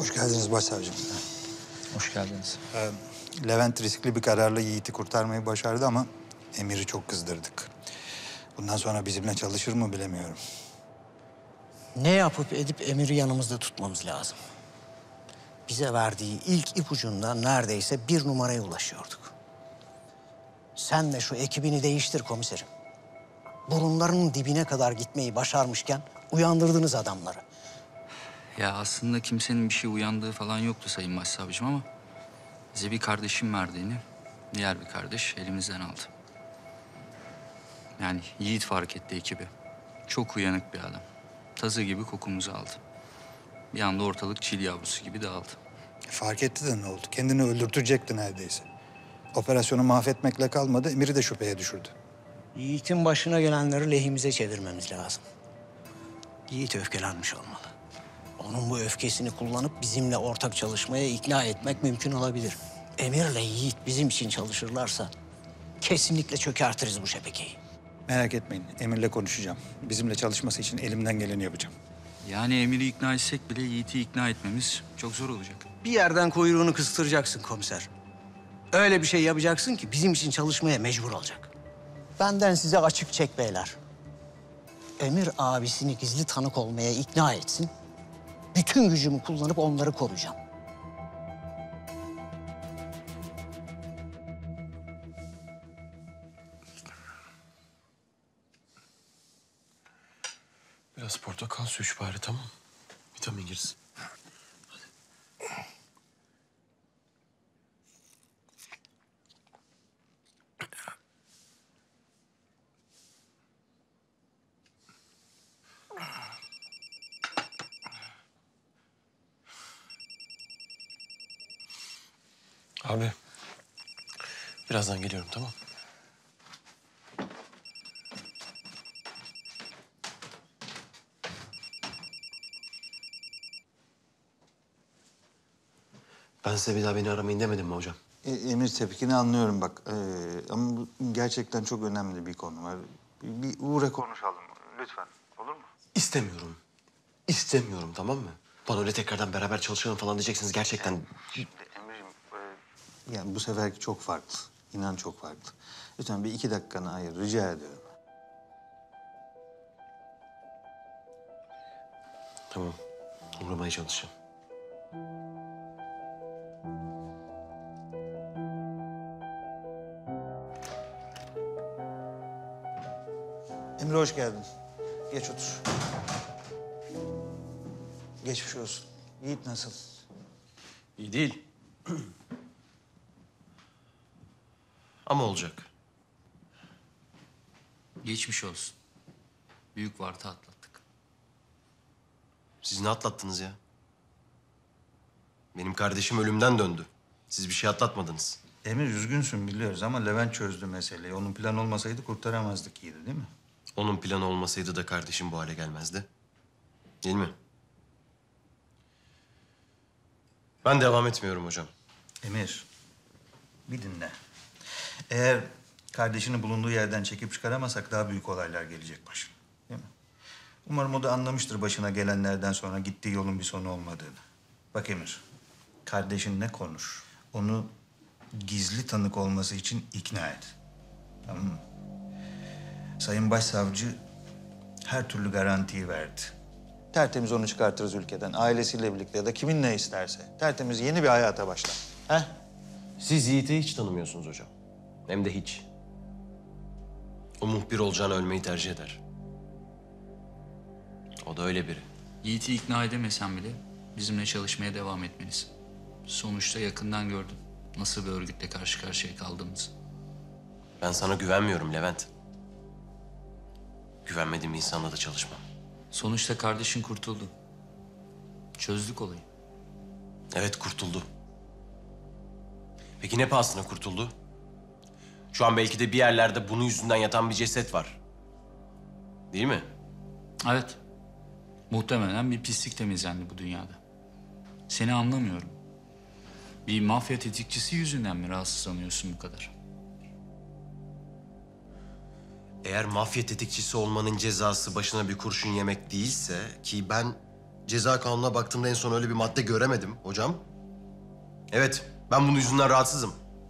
Hoş geldiniz başsavcım. Hoş geldiniz. Levent riskli bir kararla Yiğit'i kurtarmayı başardı ama Emir'i çok kızdırdık. Bundan sonra bizimle çalışır mı bilemiyorum. Ne yapıp edip Emir'i yanımızda tutmamız lazım. Bize verdiği ilk ipucundan neredeyse 1 numaraya ulaşıyorduk. Sen de şu ekibini değiştir komiserim. Burunlarının dibine kadar gitmeyi başarmışken uyandırdınız adamları. Ya aslında kimsenin bir şey uyandığı falan yoktu Sayın Başsavcım ama... ...bize bir kardeşim verdiğini diğer bir kardeş elimizden aldı. Yani Yiğit fark etti ekibi. Çok uyanık bir adam. Tazı gibi kokumuzu aldı. Bir anda ortalık çil yavrusu gibi dağıldı. Fark etti de ne oldu? Kendini öldürtecekti neredeyse. Operasyonu mahvetmekle kalmadı, Emir'i de şüpheye düşürdü. Yiğit'in başına gelenleri lehimize çevirmemiz lazım. Yiğit öfkelenmiş olmalı. Onun bu öfkesini kullanıp bizimle ortak çalışmaya ikna etmek mümkün olabilir. Emir'le Yiğit bizim için çalışırlarsa kesinlikle çökertiriz bu şebekeyi. Merak etmeyin, Emir'le konuşacağım. Bizimle çalışması için elimden geleni yapacağım. Yani Emir'i ikna etsek bile Yiğit'i ikna etmemiz çok zor olacak. Bir yerden kuyruğunu kıstıracaksın komiser. Öyle bir şey yapacaksın ki bizim için çalışmaya mecbur olacak. Benden size açık çek beyler. Emir abisini gizli tanık olmaya ikna etsin. Bütün gücümü kullanıp onları koruyacağım. Biraz portakal su iç bari, tamam. Vitamin girsin. Abi, birazdan geliyorum, tamam. Ben size bir daha beni aramayın demedim mi hocam? Emir tepkini anlıyorum bak. Ama bu gerçekten çok önemli bir konu var. Bir uğra konuşalım lütfen. Olur mu? İstemiyorum. İstemiyorum, tamam mı? Bana öyle tekrardan beraber çalışalım falan diyeceksiniz gerçekten. Şimdi Emir'im... Yani bu seferki çok farklı. İnan çok farklı. Lütfen bir 2 dakikanı ayır. Rica ediyorum. Tamam, uğramaya çalışacağım. Emre hoş geldin. Geç otur. Geçmiş olsun. Yiğit nasıl? İyi değil. Ama olacak. Geçmiş olsun. Büyük varta atlattık. Siz ne atlattınız ya? Benim kardeşim ölümden döndü. Siz bir şey atlatmadınız. Emir üzgünsün biliyoruz ama Levent çözdü meseleyi. Onun plan olmasaydı kurtaramazdık Yiğit'i değil mi? Onun planı olmasaydı da kardeşim bu hale gelmezdi. Değil mi? Ben devam etmiyorum hocam. Emir, bir dinle. Eğer kardeşini bulunduğu yerden çekip çıkaramasak daha büyük olaylar gelecek başına. Değil mi? Umarım o da anlamıştır başına gelenlerden sonra gittiği yolun bir sonu olmadığını. Bak Emir, kardeşinle konuş. Onu gizli tanık olması için ikna et. Tamam mı? Sayın Başsavcı her türlü garantiyi verdi. Tertemiz onu çıkartırız ülkeden. Ailesiyle birlikte ya da kimin ne isterse. Tertemiz yeni bir hayata başlar. He? Siz Yiğit'i hiç tanımıyorsunuz hocam. Hem de hiç. O muhbir olacağına ölmeyi tercih eder. O da öyle biri. Yiğit'i ikna edemesen bile bizimle çalışmaya devam etmelisin. Sonuçta yakından gördüm nasıl bir örgütle karşı karşıya kaldığımızı. Ben sana güvenmiyorum Levent. Güvenmediğim bir insanla da çalışmam. Sonuçta kardeşin kurtuldu. Çözdük olayı. Evet, kurtuldu. Peki ne pahasına kurtuldu? Şu an belki de bir yerlerde bunun yüzünden yatan bir ceset var. Değil mi? Evet. Muhtemelen bir pislik temizlendi bu dünyada. Seni anlamıyorum. Bir mafya tetikçisi yüzünden mi rahatsızlanıyorsun bu kadar? Eğer mafya tetikçisi olmanın cezası başına bir kurşun yemek değilse ki ben ceza kanununa baktığımda en son öyle bir madde göremedim hocam. Evet, ben bunun yüzünden rahatsızım.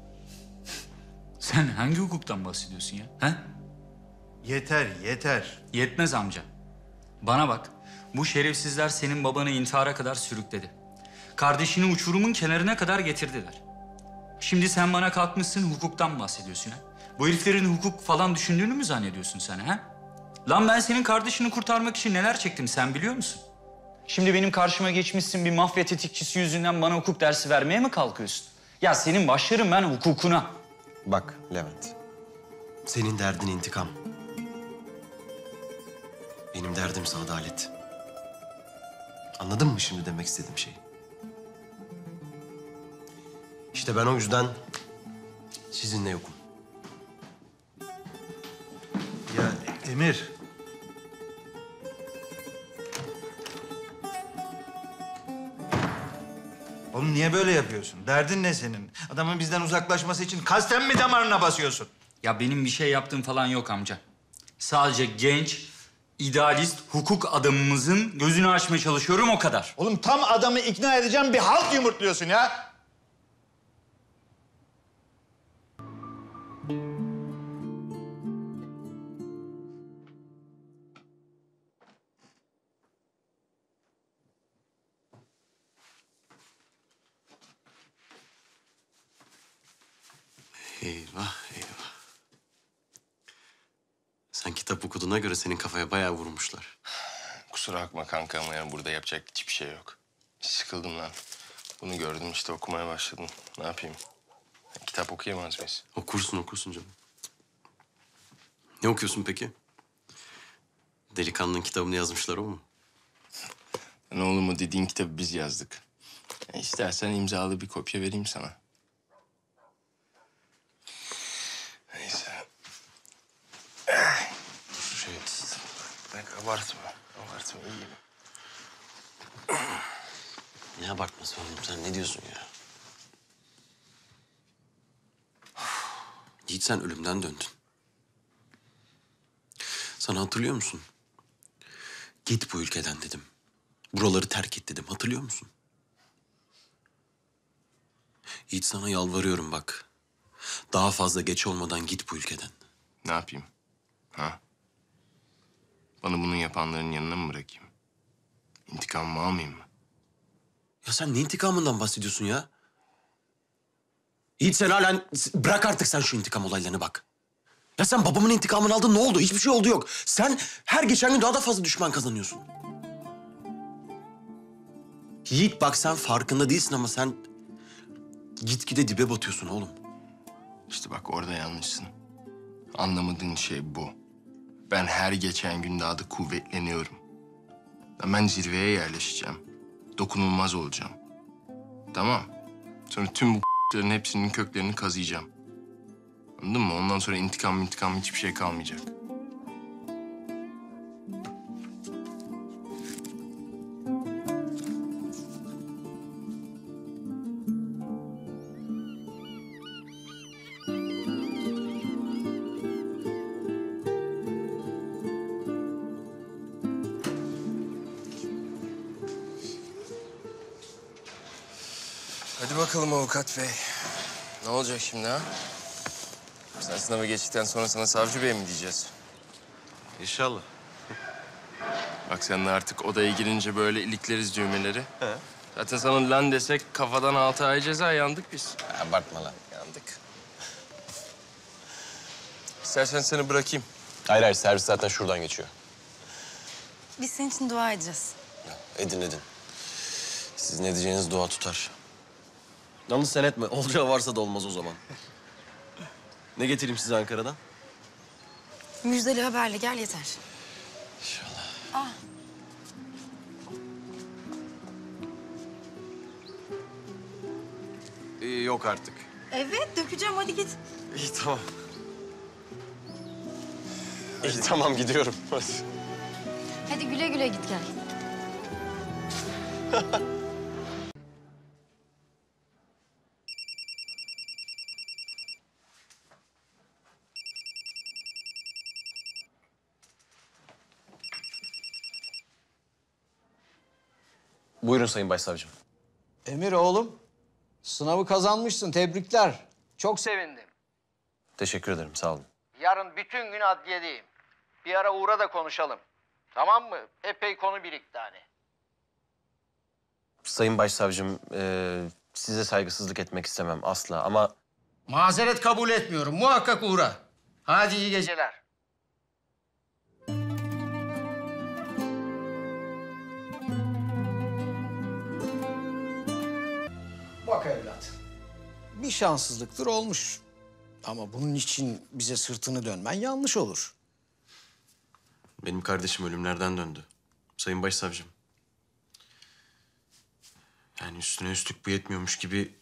Sen hangi hukuktan bahsediyorsun ya? He? Yeter, yeter. Yetmez amca. Bana bak. Bu şerefsizler senin babanı intihara kadar sürükledi. Kardeşini uçurumun kenarına kadar getirdiler. Şimdi sen bana kalkmışsın hukuktan bahsediyorsun ha? Bu heriflerin hukuk falan düşündüğünü mü zannediyorsun sen ha? Lan ben senin kardeşini kurtarmak için neler çektim sen biliyor musun? Şimdi benim karşıma geçmişsin bir mafya tetikçisi yüzünden bana hukuk dersi vermeye mi kalkıyorsun? Ya senin başlarım ben hukukuna. Bak Levent, senin derdin intikam. Benim derdimse adalet. Anladın mı şimdi demek istediğim şeyi? İşte ben o yüzden sizinle yokum. Ya Emir. Oğlum niye böyle yapıyorsun? Derdin ne senin? Adamın bizden uzaklaşması için kasten mi damarına basıyorsun? Ya benim bir şey yaptığım falan yok amca. Sadece genç, idealist, hukuk adamımızın gözünü açmaya çalışıyorum o kadar. Oğlum tam adamı ikna edeceğim bir halt yumurtluyorsun ya. Eyvah, eyvah. Sen kitap okuduğuna göre senin kafaya bayağı vurmuşlar. Kusura bakma kanka ama yani burada yapacak hiçbir şey yok. Sıkıldım lan. Bunu gördüm işte okumaya başladım. Ne yapayım? Kitap okuyamaz mıyız? Okursun, okursun canım. Ne okuyorsun peki? Delikanlının kitabını yazmışlar o mu? Ne olur mu dediğin kitabı biz yazdık. İstersen imzalı bir kopya vereyim sana. Neyse. Dur şey. Bak abartma. Abartma iyiyim. Ne abartması oğlum sen ne diyorsun ya? Yiğit sen ölümden döndün. Sana hatırlıyor musun? Git bu ülkeden dedim. Buraları terk et dedim. Hatırlıyor musun? Yiğit sana yalvarıyorum bak. Daha fazla geç olmadan git bu ülkeden. Ne yapayım? Ha? Bana bunu yapanların yanına mı bırakayım? İntikamımı almayayım mı? Ya sen ne intikamından bahsediyorsun ya? Yiğit sen halen... Bırak artık sen şu intikam olaylarını bak. Ya sen babamın intikamını aldın ne oldu? Hiçbir şey oldu yok. Sen her geçen gün daha da fazla düşman kazanıyorsun. Yiğit bak sen farkında değilsin ama sen... Gitgide dibe batıyorsun oğlum. İşte bak orada yanlışsın. Anlamadığın şey bu. Ben her geçen gün daha da kuvvetleniyorum. Ben zirveye yerleşeceğim. Dokunulmaz olacağım. Tamam. Sonra tüm bu hepsinin köklerini kazıyacağım. Anladın mı? Ondan sonra intikam hiçbir şey kalmayacak. Hadi bakalım avukat bey. Ne olacak şimdi ha? Sen sınava geçtikten sonra sana savcı bey mi diyeceğiz? İnşallah. Bak seninle artık odaya girince böyle ilikleriz düğmeleri. He. Zaten sana lan desek kafadan 6 ay ceza yandık biz. Abartma lan. Yandık. İstersen seni bırakayım. Hayır servis zaten şuradan geçiyor. Biz senin için dua edeceğiz. Edin edin. Sizin edeceğiniz dua tutar. Yalnız sen etme. Olacağı varsa da olmaz o zaman. Ne getireyim size Ankara'dan? Müjdeli haberle gel yeter. İnşallah. Yok artık. Evet dökeceğim hadi git. İyi tamam. İyi tamam gidiyorum. Hadi. Hadi güle güle git gel. Buyurun Sayın Başsavcım. Emir oğlum, sınavı kazanmışsın. Tebrikler. Çok sevindim. Teşekkür ederim, sağ olun. Yarın bütün gün adliyedeyim. Bir ara uğra da konuşalım. Tamam mı? Epey konu birikti hani. Sayın Başsavcım, size saygısızlık etmek istemem asla ama... Mazeret kabul etmiyorum. Muhakkak uğra. Hadi iyi geceler. Bak evlat. Bir şanssızlıktır olmuş. Ama bunun için bize sırtını dönmen yanlış olur. Benim kardeşim ölümlerden döndü. Sayın Başsavcım. Yani üstüne üstlük bu yetmiyormuş gibi...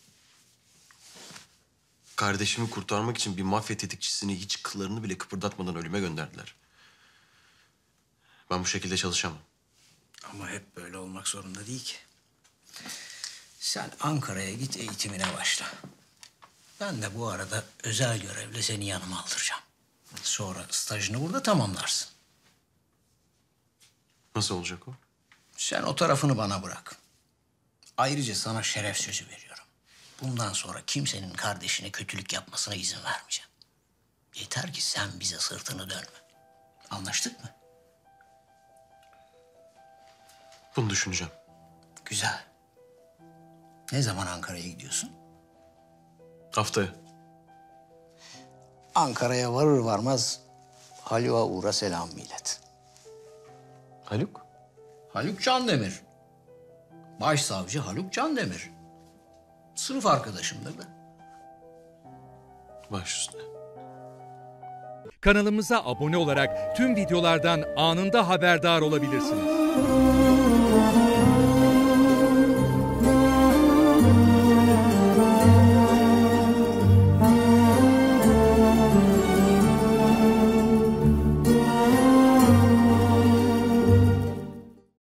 Kardeşimi kurtarmak için bir mafya tetikçisini hiç kıllarını bile kıpırdatmadan ölüme gönderdiler. Ben bu şekilde çalışamam. Ama hep böyle olmak zorunda değil ki. Sen Ankara'ya git, eğitimine başla. Ben de bu arada özel görevle seni yanıma aldıracağım. Sonra stajını burada tamamlarsın. Nasıl olacak o? Sen o tarafını bana bırak. Ayrıca sana şeref sözü veriyorum. Bundan sonra kimsenin kardeşine kötülük yapmasına izin vermeyeceğim. Yeter ki sen bize sırtını dönme. Anlaştık mı? Bunu düşüneceğim. Güzel. Ne zaman Ankara'ya gidiyorsun? Haftaya. Ankara'ya varır varmaz Haluk'a uğra selam millet. Haluk? Haluk Candemir. Başsavcı Haluk Candemir. Sınıf arkadaşımdır da. Baş üstüne. Kanalımıza abone olarak tüm videolardan anında haberdar olabilirsiniz.